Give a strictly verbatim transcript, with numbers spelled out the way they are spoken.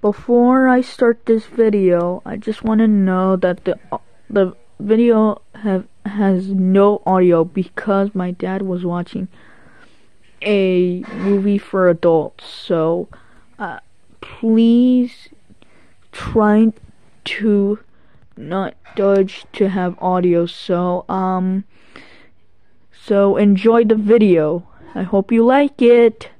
Before I start this video, I just want to know that the the video have has no audio because my dad was watching a movie for adults. So uh, please try to not judge to have audio. So um so enjoy the video. I hope you like it.